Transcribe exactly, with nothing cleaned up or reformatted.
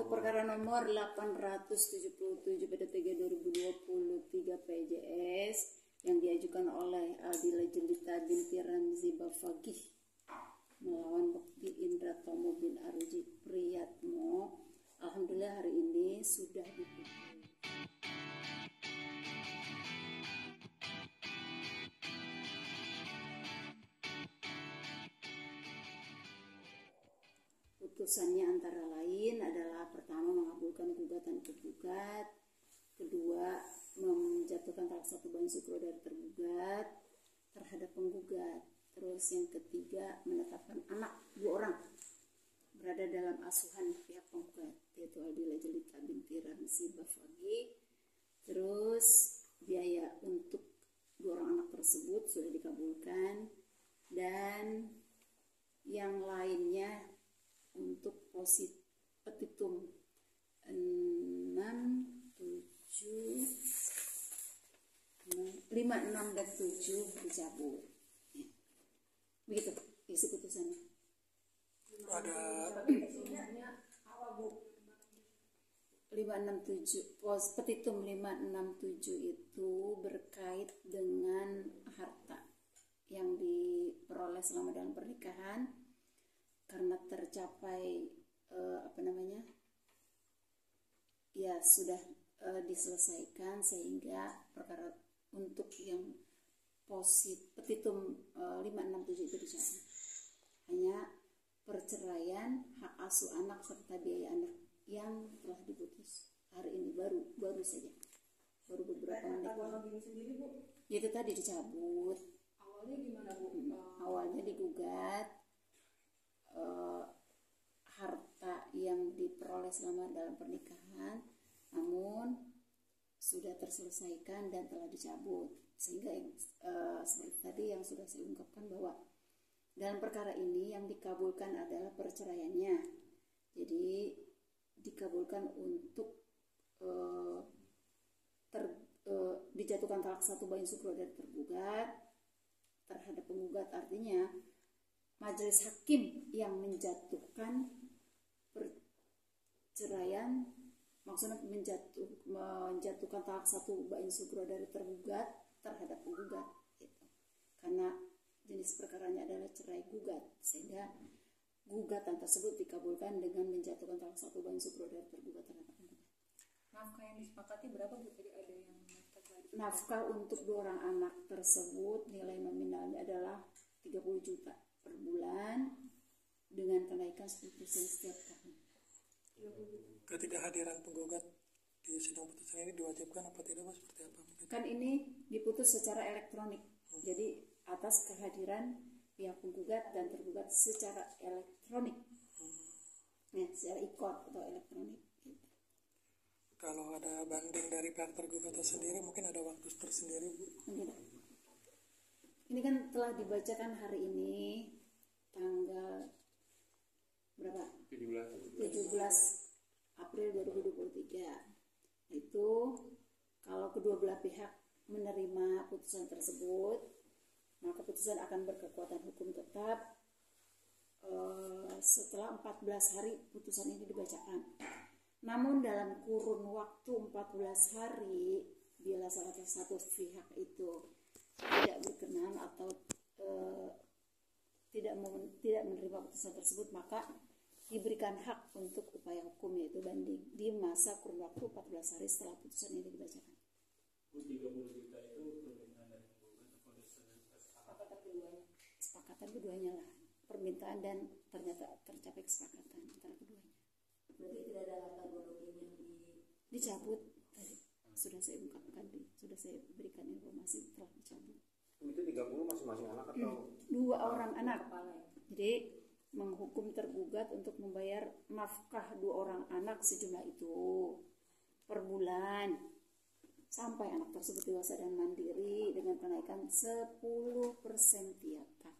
perkara nomor delapan ratus tujuh puluh tujuh P D T G dua ribu dua puluh tiga P J S yang diajukan oleh Aldila Jelita binti Ramzi Bafagih melawan Bekti Indra Tomo bin Aruji Priyatmo, alhamdulillah hari ini sudah diputus. Putusannya antara lain adalah pertama mengabulkan gugatan tergugat, kedua menjatuhkan talak satu banding sukro dari tergugat terhadap penggugat, terus yang ketiga menetapkan anak dua orang berada dalam asuhan pihak penggugat yaitu Aldila Jelita binti Ramzi Bafagih, terus biaya untuk dua orang anak tersebut sudah dikabulkan, dan yang lainnya untuk posit petitum enam, tujuh, lima, enam, dan tujuh dicabut. Ya. Begitu isi putusannya. Ada lima, enam, tujuh pos petitum lima, enam, tujuh itu berkait dengan harta yang diperoleh selama dalam pernikahan karena tercapai eh, apa namanya ya sudah eh, diselesaikan, sehingga perkara untuk yang posit petitum eh, lima, enam, tujuh itu dicabut. Hanya perceraian, hak asuh anak serta biaya anak yang telah diputus hari ini baru baru saja baru beberapa menit. Sendiri, Bu? Itu tadi dicabut. Awalnya gimana, Bu? Hmm, awalnya digugat Uh, harta yang diperoleh selama dalam pernikahan, namun sudah terselesaikan dan telah dicabut, sehingga uh, seperti tadi yang sudah saya ungkapkan bahwa dalam perkara ini yang dikabulkan adalah perceraiannya. Jadi dikabulkan untuk uh, ter, uh, dijatuhkan talak satu banding sukro dari tergugat terhadap penggugat, artinya majelis hakim yang menjatuhkan perceraian, maksudnya menjatuh, menjatuhkan talak satu banding sukro dari tergugat terhadap penggugat, gitu. Karena jenis perkaranya adalah cerai gugat, sehingga gugatan tersebut dikabulkan dengan menjatuhkan talak satu banding sukro dari tergugat terhadap penggugat. Nafkah yang disepakati berapa, Bu? Tadi ada yang nafkah untuk dua orang anak tersebut nilai nominalnya adalah tiga puluh juta per bulan dengan kenaikan sepuluh persen setiap tahun. Ketidakhadiran penggugat di sidang putusan ini diwajibkan apa tidak, Mas? Seperti apa? Mungkin? Kan ini diputus secara elektronik, hmm. jadi atas kehadiran pihak penggugat dan tergugat secara elektronik, hmm. ya, secara e-court atau elektronik. Gitu. Kalau ada banding dari pihak tergugat sendiri, mungkin ada waktu tersendiri, Bu? Tidak. Ini kan telah dibacakan hari ini tanggal berapa? tujuh belas April dua ribu dua puluh tiga. Itu kalau kedua belah pihak menerima putusan tersebut, maka putusan akan berkekuatan hukum tetap uh, setelah empat belas hari putusan ini dibacakan. Namun dalam kurun waktu empat belas hari, bila salah satu pihak itu tidak berkenan atau e, tidak mem, tidak menerima putusan tersebut, maka diberikan hak untuk upaya hukum yaitu banding di masa kurun waktu empat belas hari setelah putusan ini dibacakan. tiga puluh juta itu permintaan dari penggugat atau Kesepakatan keduanya? Kesepakatan keduanya lah, permintaan dan ternyata tercapai kesepakatan antara keduanya. Berarti tidak ada harta gonomi yang di... dicabut tadi. Sudah saya ungkapkan, sudah saya berikan informasi telah dicabut. Itu tiga puluh masing-masing anak atau? Dua orang anak. Jadi menghukum tergugat untuk membayar nafkah dua orang anak sejumlah itu per bulan sampai anak tersebut dewasa dan mandiri dengan kenaikan sepuluh persen tiap tahun.